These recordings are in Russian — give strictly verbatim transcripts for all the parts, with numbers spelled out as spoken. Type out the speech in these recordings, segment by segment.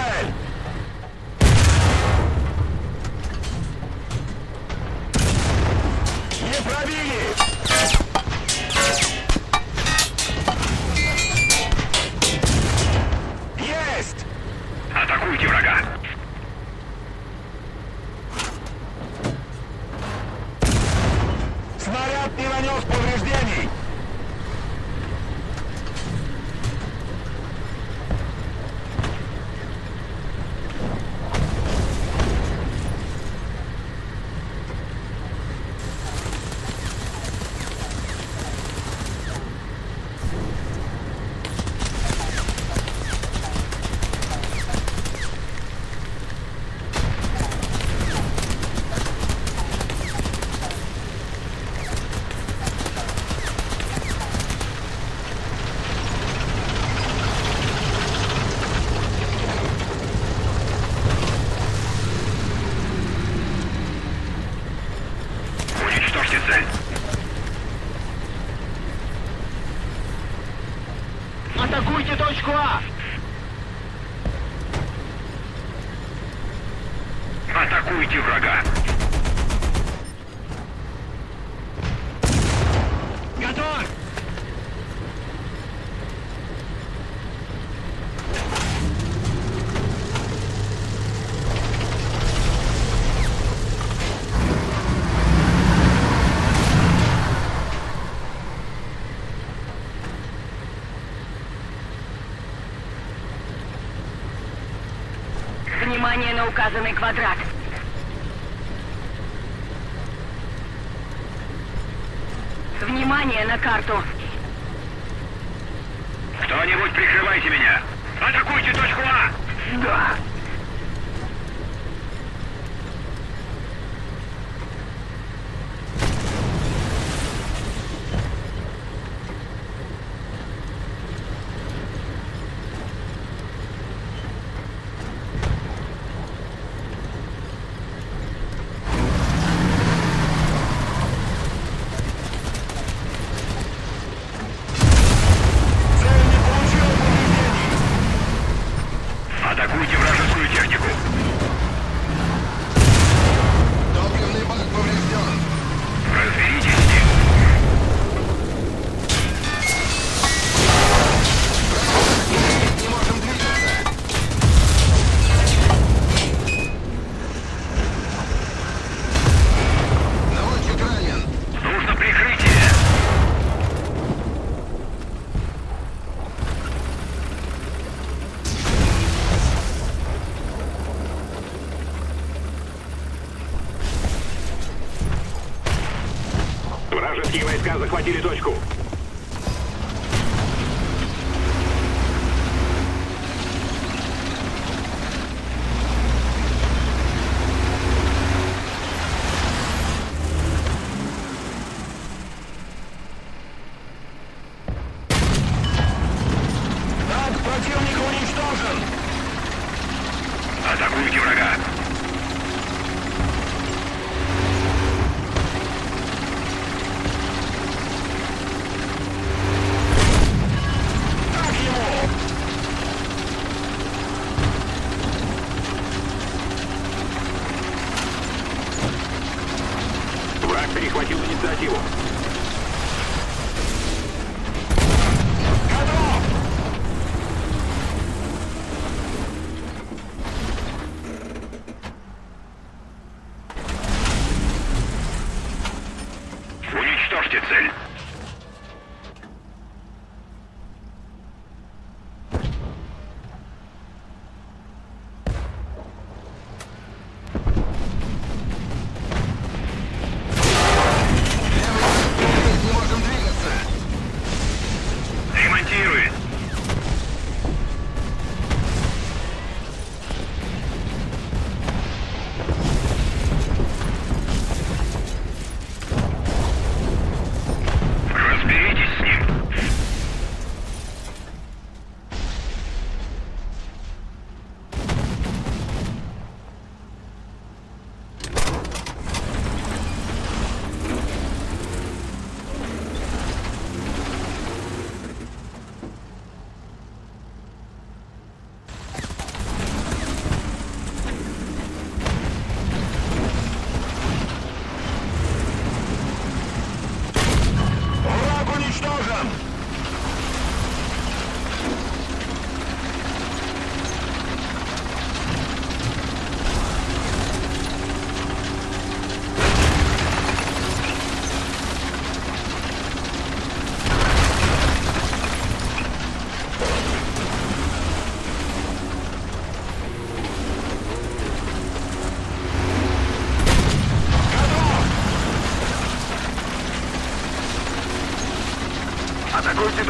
цель! Не пробили! Есть! Атакуйте врага! Снаряд не нанес повреждений! Уничтожьте цель! Атакуйте точку А! Атакуйте врага! Готов! Внимание на указанный квадрат. Внимание на карту. Кто-нибудь прикрывайте меня! Атакуйте точку А! Да. Цель не получила повреждений! Атакуйте вражескую технику! Топливный бак поврежден! Разберитесь с ним! Не можем двигаться! Наводчик ранен! Нужно прикрытие! Вражеские войска захватили точку! Танк противника уничтожен! Атакуйте врага! Так ему! Враг перехватил инициативу! Готов! Уничтожьте цель! Левый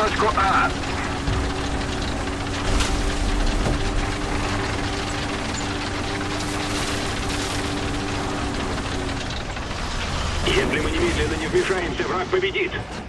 точку А. Если мы немедленно не вмешаемся, враг победит.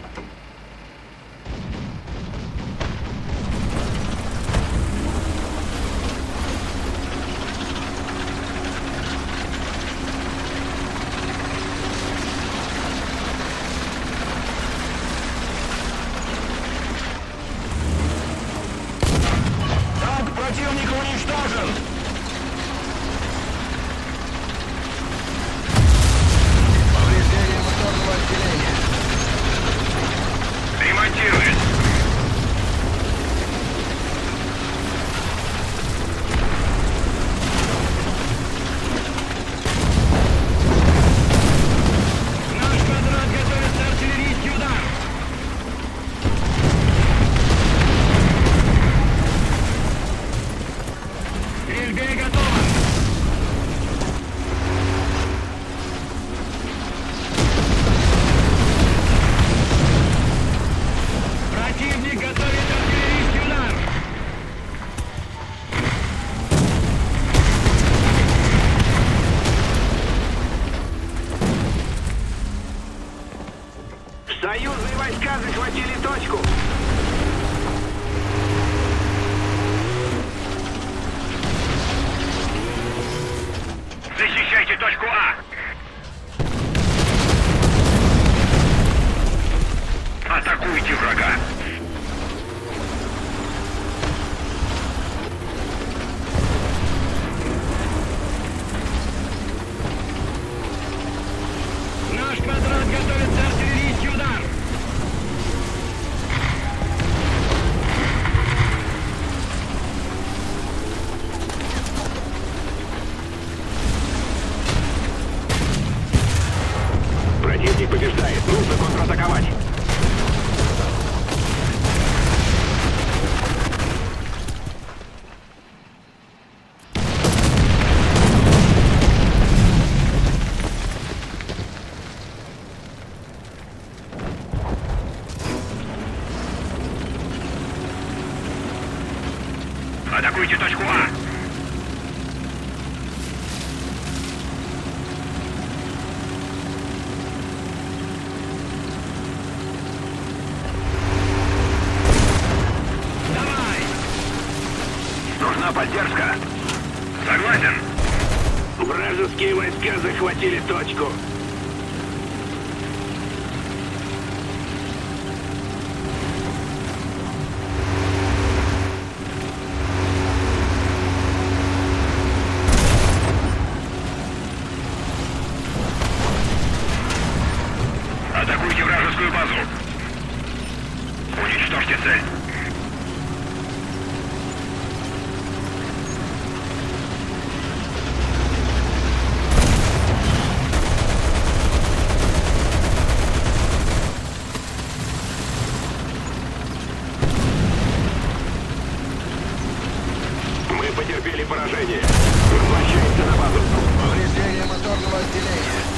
Танк противника уничтожен! Повреждение моторного отделения. Ремонтирует. Наш квадрат готовится артиллерийский удар! Стрельбе готово! Противник готовит артиллерийский удар! Союзные войска захватили точку. Защищайте точку А. Атакуйте врага. Наш квадрат готовится артиллерийский удар! Противник побеждает. Нужно контратаковать. Атакуйте точку А. Давай! Нужна поддержка. Согласен. Вражеские войска захватили точку. Атакуйте вражескую базу. Уничтожьте цель. Мы потерпели поражение. Возвращаемся на базу. Повреждение моторного отделения.